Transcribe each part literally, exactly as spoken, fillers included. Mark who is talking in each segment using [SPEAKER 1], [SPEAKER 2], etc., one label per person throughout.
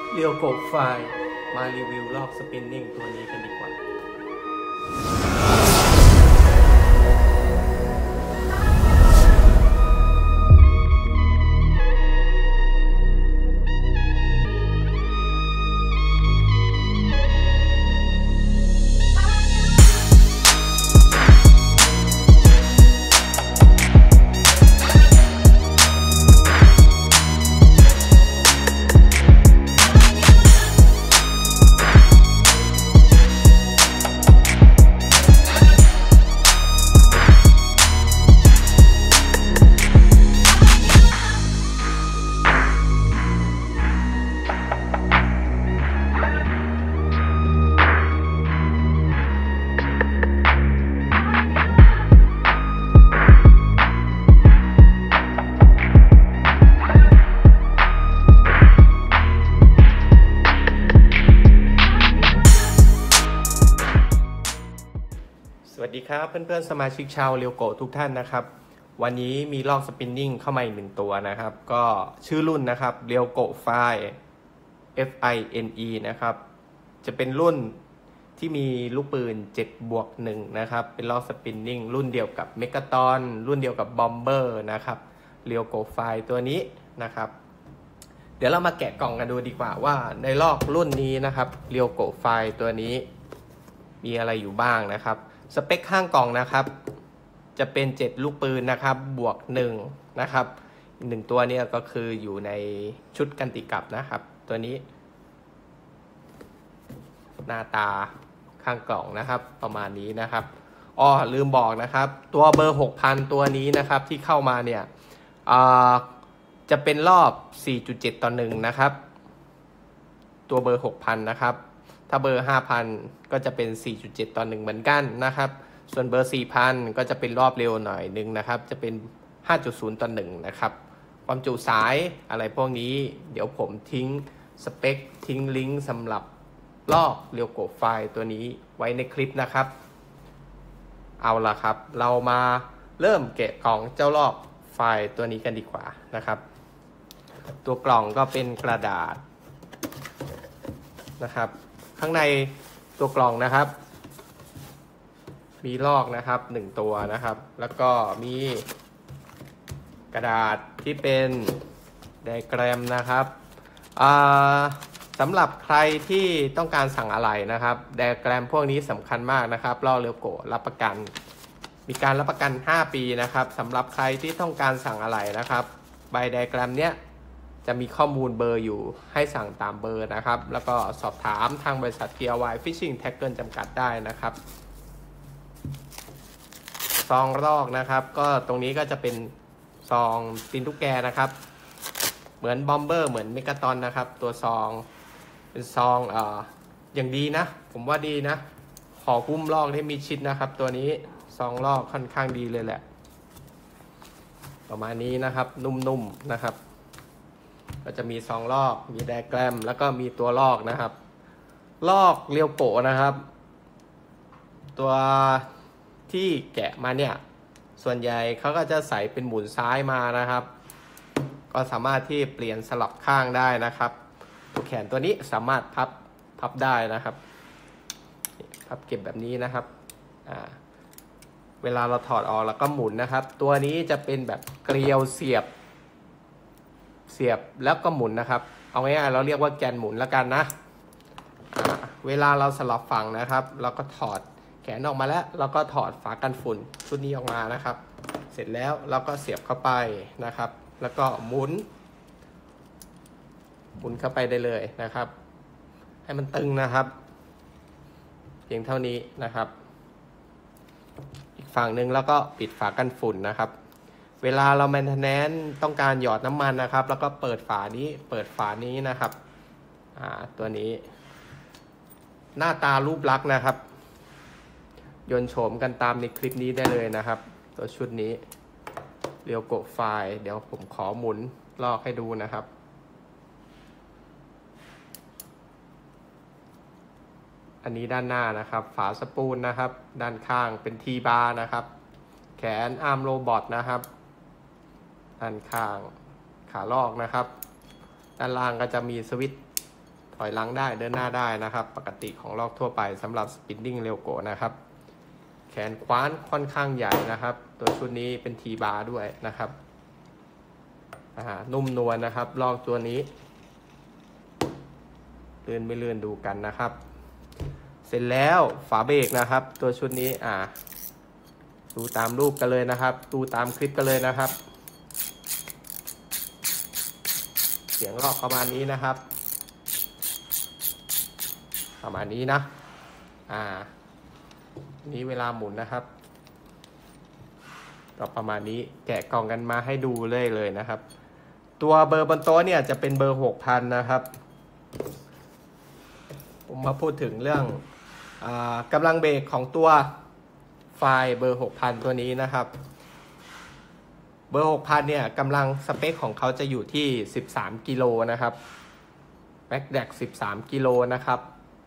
[SPEAKER 1] เรียวโกไฟมารีวิวลอกสปินนิ่งตัวนี้กันดีกว่าสวัสดีครับเพื่อนๆสมาชิกชาวเรียวโกทุกท่านนะครับวันนี้มีลอกสปินนิ่งเข้ามาอีกหนึ่งตัวนะครับก็ชื่อรุ่นนะครับเรียวโกไฟ เอฟ ไอ เอ็น อี นะครับจะเป็นรุ่นที่มีลูกปืนเจ็ดบวกหนึ่งนะครับเป็นลอกสปินนิ่งรุ่นเดียวกับเมกาตอนรุ่นเดียวกับบอมเบอร์นะครับเรียวโกไฟตัวนี้นะครับเดี๋ยวเรามาแกะกล่องกันดูดีกว่าว่าในลอกรุ่นนี้นะครับเรียวโกไฟตัวนี้มีอะไรอยู่บ้างนะครับสเปคข้างกล่องนะครับจะเป็นเจ็ดลูกปืนนะครับบวกหนึ่งนะครับหนึ่งตัวเนี่ยก็คืออยู่ในชุดกันติกับนะครับตัวนี้หน้าตาข้างกล่องนะครับประมาณนี้นะครับอ้อลืมบอกนะครับตัวเบอร์ หกพัน ตัวนี้นะครับที่เข้ามาเนี่ยจะเป็นรอบ สี่จุดเจ็ด ต่อหนึ่งนะครับตัวเบอร์ หกพัน นะครับถ้าเบอร์ ห้าพัน ก็จะเป็น สี่จุดเจ็ด ต่อหนึ่งเหมือนกันนะครับส่วนเบอร์ สี่พัน ก็จะเป็นรอบเร็วหน่อยนึงนะครับจะเป็น ห้าจุดศูนย์ ต่อหนึ่งนะครับความจุสายอะไรพวกนี้เดี๋ยวผมทิ้งสเปคทิ้งลิงก์สำหรับลอกเรียวโกไฟตัวนี้ไว้ในคลิปนะครับเอาล่ะครับเรามาเริ่มแกะกล่องเจ้าลอกไฟตัวนี้กันดีกว่านะครับตัวกล่องก็เป็นกระดาษนะครับข้างในตัวกล่องนะครับมีลอกนะครับหนึ่งตัวนะครับแล้วก็มีกระดาษที่เป็นไดอะแกรมนะครับสำหรับใครที่ต้องการสั่งอะไหล่นะครับไดอะแกรมพวกนี้สำคัญมากนะครับลอกเรียวโกรับประกันมีการรับประกันห้าปีนะครับสำหรับใครที่ต้องการสั่งอะไหล่นะครับใบไดอะแกรมเนี้ยจะมีข้อมูลเบอร์อยู่ให้สั่งตามเบอร์นะครับแล้วก็สอบถามทางบริษัท ที อาร์ วาย Fishing Tackle จำกัดได้นะครับซองลอกนะครับก็ตรงนี้ก็จะเป็นซองตีนตุ๊กแกนะครับเหมือนบอมเบอร์เหมือนเมกาตอนนะครับตัวซองเป็นซองเอ่ออย่างดีนะผมว่าดีนะขอหุ้มลอกให้มีชิดนะครับตัวนี้ซองลอกค่อนข้างดีเลยแหละประมาณนี้นะครับนุ่มๆนะครับก็จะมีซองลอกมีไดอะแกรมแล้วก็มีตัวลอกนะครับลอกเรียวโกนะครับตัวที่แกะมาเนี่ยส่วนใหญ่เขาก็จะใส่เป็นหมุนซ้ายมานะครับก็สามารถที่เปลี่ยนสลับข้างได้นะครับตัวแขนตัวนี้สามารถพับพับได้นะครับพับเก็บแบบนี้นะครับอ่าเวลาเราถอดออกแล้วก็หมุนนะครับตัวนี้จะเป็นแบบเกลียวเสียบเสียบแล้วก็หมุนนะครับเอาง่ายๆเราเรียกว่าแกนหมุนแล้วกันนะเวลาเราสลับฝั่งนะครับเราก็ถอดแขนออกมาแล้วเราก็ถอดฝากันฝุ่นชุดนี้ออกมานะครับเสร็จแล้วเราก็เสียบเข้าไปนะครับแล้วก็หมุนหมุนเข้าไปได้เลยนะครับให้มันตึงนะครับเพียงเท่านี้นะครับอีกฝั่งหนึ่งแล้วก็ปิดฝากันฝุ่นนะครับเวลาเราแมนเทนแนนซ์ต้องการหยอดน้ำมันนะครับแล้วก็เปิดฝานี้เปิดฝานี้นะครับอ่าตัวนี้หน้าตารูปลักษณ์นะครับยนต์โฉมกันตามในคลิปนี้ได้เลยนะครับตัวชุดนี้เรียวโกไฟเดี๋ยวผมขอหมุนลอกให้ดูนะครับอันนี้ด้านหน้านะครับฝาสปูลนะครับด้านข้างเป็นทีบาร์นะครับแขนอาร์มโรบอทนะครับด้านข้างขาลอกนะครับด้านล่างก็จะมีสวิตช์ถอยหลังได้เดินหน้าได้นะครับปกติของลอกทั่วไปสำหรับ Spinning Railgo นะครับแขนคว้านค่อนข้างใหญ่นะครับตัวชุดนี้เป็น T bar ด้วยนะครับนุ่มนวลนะครับลอกตัวนี้เลื่อนไม่เลื่อนดูกันนะครับเสร็จแล้วฝาเบรกนะครับตัวชุดนี้อ่าดูตามรูปกันเลยนะครับดูตามคลิปกันเลยนะครับเสียงลอกประมาณนี้นะครับประมาณนี้นะอ่านี้เวลาหมุนนะครับก็ประมาณนี้แกะกล่องกันมาให้ดูเลยเลยนะครับตัวเบอร์บนโต๊ะเนี่ยจะเป็นเบอร์ หกพัน นะครับผมมาพูดถึงเรื่องกำลังเบรกของตัวไฟล์เบอร์ หกพัน ตัวนี้นะครับเบอร์ หกพัน เนี่ยกำลังสเปคของเขาจะอยู่ที่สิบสามกิโลนะครับแบ็คแดกสิบสามกิโลนะครับ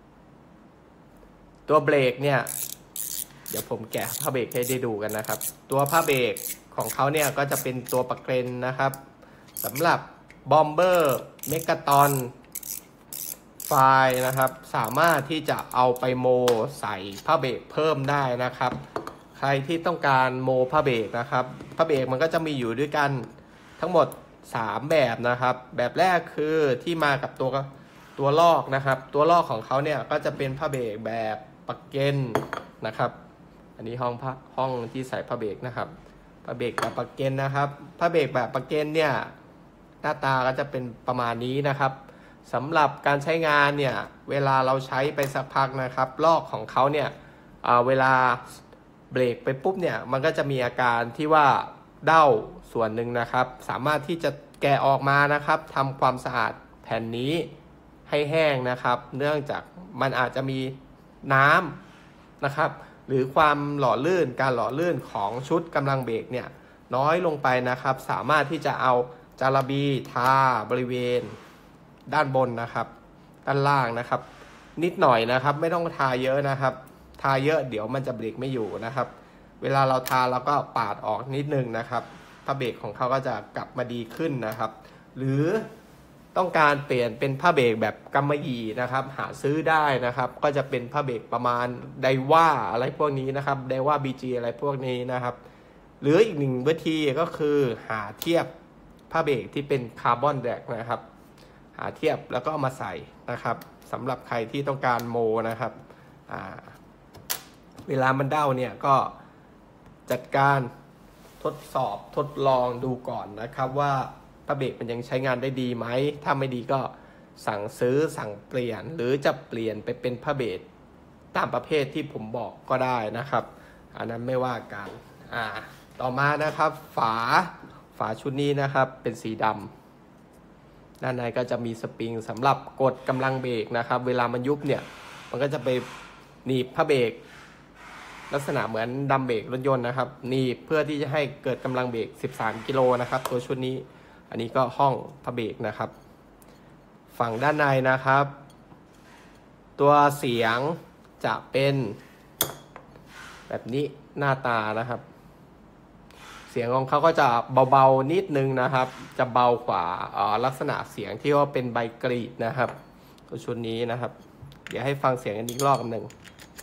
[SPEAKER 1] ตัวเบรกเนี่ยเดี๋ยวผมแกะผ้าเบรกให้ได้ดูกันนะครับตัวผ้าเบรกของเขาเนี่ยก็จะเป็นตัวปะเกรนนะครับสำหรับบอมเบอร์เมกาตอนไฟล์นะครับสามารถที่จะเอาไปโมใส่ผ้าเบรกเพิ่มได้นะครับใครที่ต้องการโมผ้าเบรกนะครับผ้าเบรกมันก็จะมีอยู่ด้วยกันทั้งหมดสามแบบนะครับแบบแรกคือที่มากับตัวตัวลอกนะครับตัวลอกของเขาเนี่ยก็จะเป็นผ้าเบรกแบบปะเกนนะครับอันนี้ห้องผ้าห้องที่ใส่ผ้าเบรกนะครับผ้าเบรกแบบปะเกนนะครับผ้าเบรกแบบปะเกนเนี่ยหน้าตาก็จะเป็นประมาณนี้นะครับสำหรับการใช้งานเนี่ยเวลาเราใช้ไปสักพักนะครับลอกของเขาเนี่ยเวลาเบรกไปปุ๊บเนี่ยมันก็จะมีอาการที่ว่าเด้าส่วนหนึ่งนะครับสามารถที่จะแกะออกมานะครับทำความสะอาดแผ่นนี้ให้แห้งนะครับเนื่องจากมันอาจจะมีน้ำนะครับหรือความหล่อลื่นการหล่อลื่นของชุดกำลังเบรกเนี่ยน้อยลงไปนะครับสามารถที่จะเอาจาระบีทาบริเวณด้านบนนะครับด้านล่างนะครับนิดหน่อยนะครับไม่ต้องทาเยอะนะครับทาเยอะเดี๋ยวมันจะเบรกไม่อยู่นะครับเวลาเราทาเราก็ปาดออกนิดนึงนะครับผ้าเบรกของเขาก็จะกลับมาดีขึ้นนะครับหรือต้องการเปลี่ยนเป็นผ้าเบรกแบบกำมะหยี่นะครับหาซื้อได้นะครับก็จะเป็นผ้าเบรกประมาณไดว่าอะไรพวกนี้นะครับไดว่าบีจีอะไรพวกนี้นะครับหรืออีกหนึ่งวิธีก็คือหาเทียบผ้าเบรกที่เป็นคาร์บอนแดกนะครับหาเทียบแล้วก็เอามาใส่นะครับสำหรับใครที่ต้องการโมนะครับอ่าเวลามันเด้าเนี่ยก็จัดการทดสอบทดลองดูก่อนนะครับว่าผ้าเบรกมันยังใช้งานได้ดีไหมถ้าไม่ดีก็สั่งซื้อสั่งเปลี่ยนหรือจะเปลี่ยนไปเป็นผ้าเบรกตามประเภทที่ผมบอกก็ได้นะครับอันนั้นไม่ว่ากันอ่าต่อมานะครับฝาฝาชุดนี้นะครับเป็นสีดำด้านในก็จะมีสปริงสำหรับกดกำลังเบรกนะครับเวลามันยุบเนี่ยมันก็จะไปหนีบผ้าเบรกลักษณะเหมือนดัมเบรกรถยนต์นะครับหนีบเพื่อที่จะให้เกิดกำลังเบรกสิบสามกิโลนะครับตัวชุดนี้อันนี้ก็ห้องผ้าเบรกนะครับฝั่งด้านในนะครับตัวเสียงจะเป็นแบบนี้หน้าตานะครับเสียงของเขาก็จะเบาๆนิดนึงนะครับจะเบากว่าลักษณะเสียงที่ว่าเป็นใบกรีดนะครับตัวชุดนี้นะครับเดี๋ยวให้ฟังเสียงกันอีกรอบหนึ่ง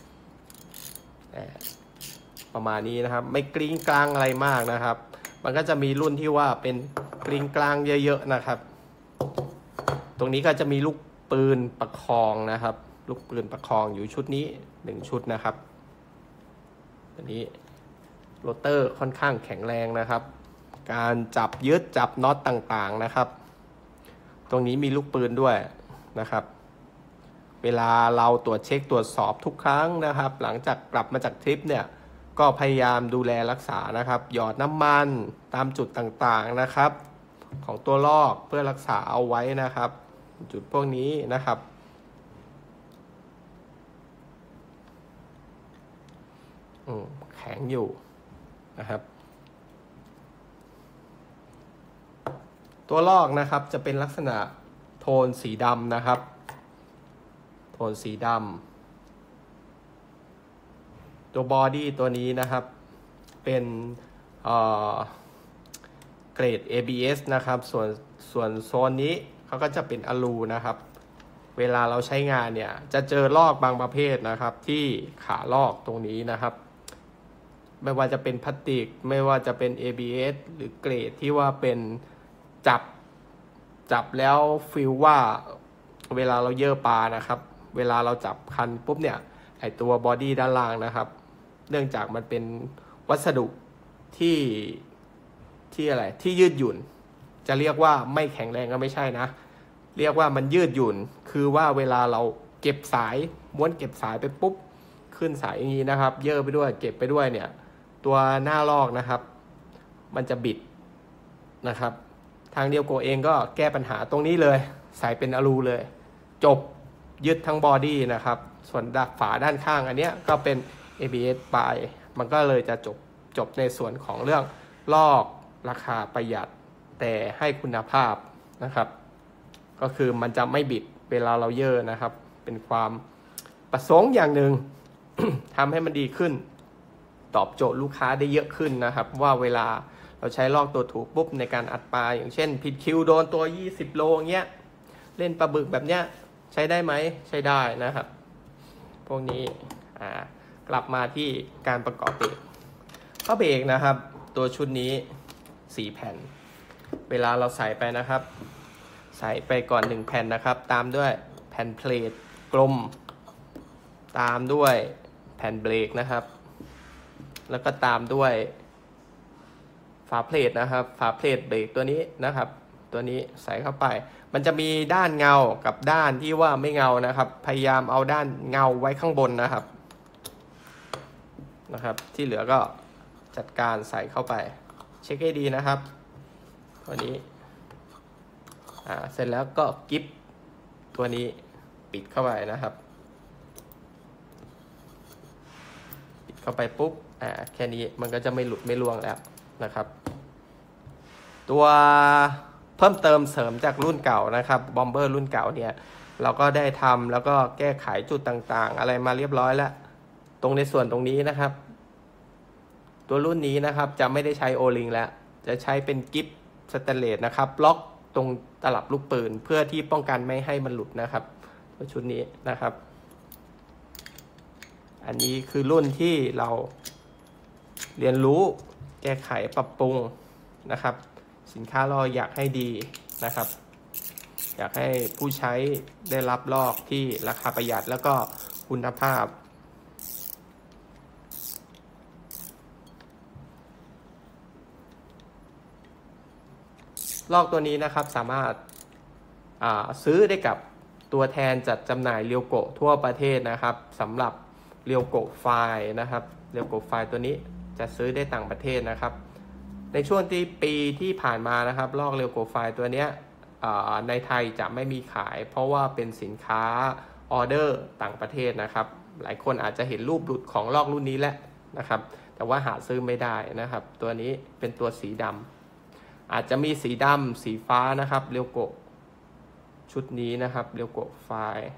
[SPEAKER 1] ประมาณนี้นะครับไม่กริ้งกลางอะไรมากนะครับมันก็จะมีรุ่นที่ว่าเป็นกริ้งกลางเยอะๆนะครับตรงนี้ก็จะมีลูกปืนประคองนะครับลูกปืนประคองอยู่ชุดนี้หนึ่งชุดนะครับตัวนี้โรเตอร์ค่อนข้างแข็งแรงนะครับการจับยึดจับน็อตต่างๆนะครับตรงนี้มีลูกปืนด้วยนะครับเวลาเราตรวจเช็คตรวจสอบทุกครั้งนะครับหลังจากกลับมาจากทริปเนี่ยก็พยายามดูแลรักษานะครับหยอดน้ำมันตามจุดต่างๆนะครับของตัวลอกเพื่อรักษาเอาไว้นะครับจุดพวกนี้นะครับอืมแข็งอยู่นะครับตัวลอกนะครับจะเป็นลักษณะโทนสีดำนะครับโทนสีดำตัวบอดี้ตัวนี้นะครับเป็นเอ่อเกรด เอ บี เอส นะครับส่วนส่วนโซนนี้เขาก็จะเป็นอลูนะครับเเวลาเราใช้งานเนี่ยจะเจอลอกบางประเภทนะครับที่ขาลอกตรงนี้นะครับไม่ว่าจะเป็นพลาสติกไม่ว่าจะเป็น เอ บี เอส หรือเกรดที่ว่าเป็นจับจับแล้วฟีลว่าเวลาเราเยื่อปลานะครับเวลาเราจับคันปุ๊บเนี่ยไอตัวบอดี้ด้านล่างนะครับเนื่องจากมันเป็นวัสดุที่ที่อะไรที่ยืดหยุ่นจะเรียกว่าไม่แข็งแรงก็ไม่ใช่นะเรียกว่ามันยืดหยุ่นคือว่าเวลาเราเก็บสายม้วนเก็บสายไปปุ๊บขึ้นสายอย่างนี้นะครับเยื่อไปด้วยเก็บไปด้วยเนี่ยตัวหน้าลอกนะครับมันจะบิดนะครับทางเดียวโกเองก็แก้ปัญหาตรงนี้เลยใส่เป็นอลูเลยจบยึดทั้งบอดี้นะครับส่วนดักฝาด้านข้างอันเนี้ยก็เป็น เอ บี เอส ไปมันก็เลยจะจบจบในส่วนของเรื่องลอกราคาประหยัดแต่ให้คุณภาพนะครับก็คือมันจะไม่บิดเวลาเราเย่อนะครับเป็นความประสงค์อย่างหนึ่ง ทำให้มันดีขึ้นตอบโจทย์ลูกค้าได้เยอะขึ้นนะครับว่าเวลาเราใช้ลอกตัวถูกปุ๊บในการอัดปลาอย่างเช่นผิดคิวโดนตัวยี่สิบโลเงี้ยเล่นปลาบึกแบบเนี้ยใช้ได้ไหมใช้ได้นะครับพวกนี้อ่ากลับมาที่การประกอบเบรกข้อเบรกนะครับตัวชุดนี้สี่แผ่นเวลาเราใส่ไปนะครับใส่ไปก่อนหนึ่งแผ่นนะครับตามด้วยแผ่นเพลทกลมตามด้วยแผ่นเบรกนะครับแล้วก็ตามด้วยฝาเพลทนะครับฝาเพลทเบรกตัวนี้นะครับตัวนี้ใส่เข้าไปมันจะมีด้านเงากับด้านที่ว่าไม่เงานะครับพยายามเอาด้านเงาไว้ข้างบนนะครับนะครับที่เหลือก็จัดการใส่เข้าไปเช็คให้ดีนะครับตัวนี้อ่าเสร็จแล้วก็กิ๊บตัวนี้ปิดเข้าไปนะครับปิดเข้าไปปุ๊บอ่าแค่นี้มันก็จะไม่หลุดไม่ร่วงแล้วนะครับตัวเพิ่มเติมเสริมจากรุ่นเก่านะครับบอมเบอร์รุ่นเก่าเนี่ยเราก็ได้ทำแล้วก็แก้ไขจุดต่างๆอะไรมาเรียบร้อยแล้วตรงในส่วนตรงนี้นะครับตัวรุ่นนี้นะครับจะไม่ได้ใช้โอลิงแล้วจะใช้เป็นกิฟต์สแตนเลสนะครับล็อกตรงตลับลูกปืนเพื่อที่ป้องกันไม่ให้มันหลุดนะครับตัวชุดนี้นะครับอันนี้คือรุ่นที่เราเรียนรู้แก้ไขปรับปรุงนะครับสินค้าเราอยากให้ดีนะครับอยากให้ผู้ใช้ได้รับลอกที่ราคาประหยัดแล้วก็คุณภาพลอกตัวนี้นะครับสามารถซื้อได้กับตัวแทนจัดจำหน่ายเรียวโกะทั่วประเทศนะครับสำหรับเรียวโกะไฟล์นะครับเรียวโกะไฟล์ตัวนี้จะซื้อได้ต่างประเทศนะครับในช่วงที่ปีที่ผ่านมานะครับลอกเรียวโกะไฟล์ตัวนี้ในไทยจะไม่มีขายเพราะว่าเป็นสินค้าออเดอร์ต่างประเทศนะครับหลายคนอาจจะเห็นรูปหลุดของลอกรุ่นนี้แล้วนะครับแต่ว่าหาซื้อไม่ได้นะครับตัวนี้เป็นตัวสีดำอาจจะมีสีดำสีฟ้านะครับเรียวโกะชุดนี้นะครับเรียวโกะไฟล์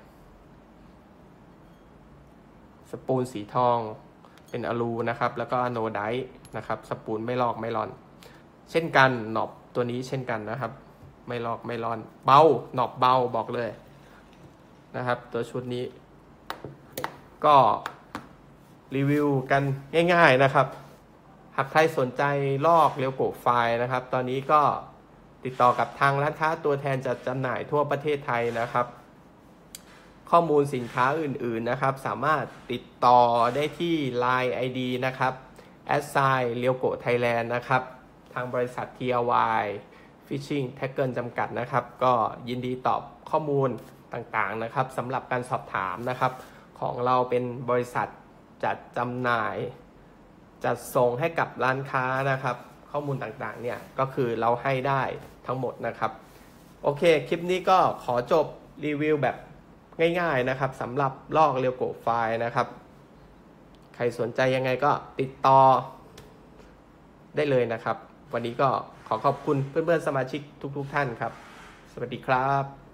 [SPEAKER 1] สปูนสีทองเป็นอลูนะครับแล้วก็อะโนไดต์นะครับสปูนไม่ลอกไม่ร่อนเช่นกันหนอบตัวนี้เช่นกันนะครับไม่ลอกไม่ร่อนเบาหนอบเบาบอกเลยนะครับตัวชุดนี้ก็รีวิวกันง่ายๆนะครับหากใครสนใจลอกเรียวโกะไฟล์นะครับตอนนี้ก็ติดต่อกับทางร้านค้าตัวแทนจัดจำหน่ายทั่วประเทศไทยนะครับข้อมูลสินค้าอื่นๆนะครับสามารถติดต่อได้ที่ ไลน์ ไอ ดี นะครับแอดไซน์เรียวโกะไทยแลนด์นะครับทางบริษัท ที อาร์ วาย Fishing Tackle จำกัดนะครับก็ยินดีตอบข้อมูลต่างๆนะครับสำหรับการสอบถามนะครับของเราเป็นบริษัทจัดจำหน่ายจัดส่งให้กับร้านค้านะครับข้อมูลต่างๆเนี่ยก็คือเราให้ได้ทั้งหมดนะครับโอเคคลิปนี้ก็ขอจบรีวิวแบบง่ายๆนะครับสำหรับลอกเรียวโกะไฟล์นะครับใครสนใจยังไงก็ติดต่อได้เลยนะครับวันนี้ก็ขอขอบคุณเพื่อนๆสมาชิกทุกๆท่านครับสวัสดีครับ